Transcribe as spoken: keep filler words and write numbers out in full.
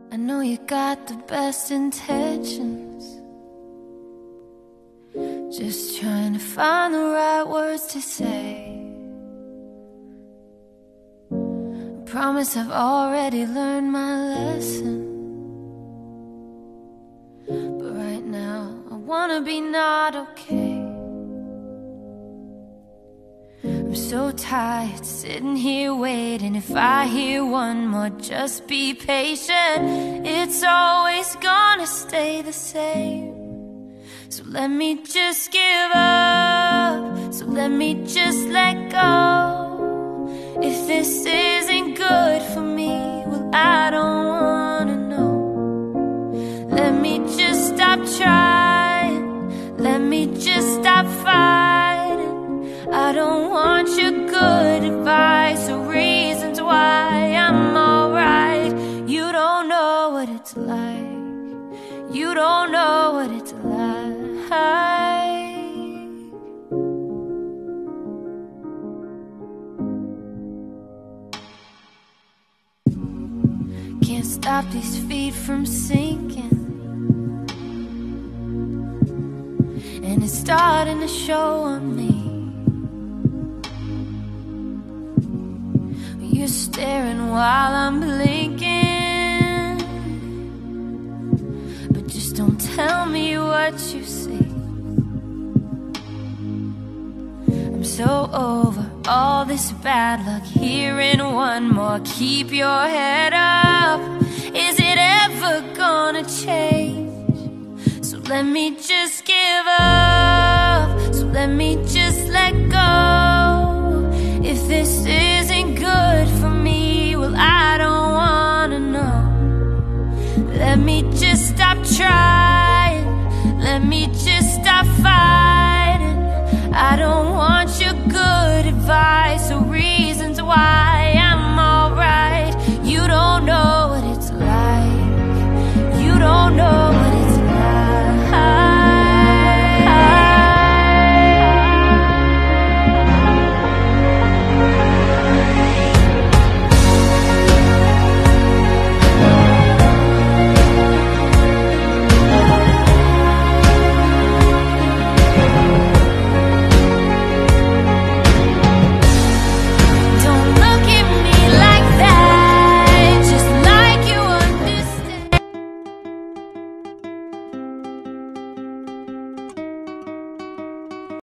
I know you got the best intentions, just trying to find the right words to say. I promise I've already learned my lesson, but right now I wanna be not okay. I'm so tired sitting here waiting. If I hear one more, just be patient. It's always gonna stay the same. So let me just give up, so let me just let go. If this isn't good for me, well, I don't wanna know. Let me just stop trying, let me just stop fighting. I don't want your good advice or reasons why I'm alright. You don't know what it's like, you don't know what it's like. Can't stop these feet from sinking, and it's starting to show on me. You're staring while I'm blinking, but just don't tell me what you see. I'm so over all this bad luck, hearing one more. Keep your head up, is it ever gonna change? So let me just give up, so let me just let go. If this isn't good for me, well, I don't wanna know. Let me just stop trying, let me just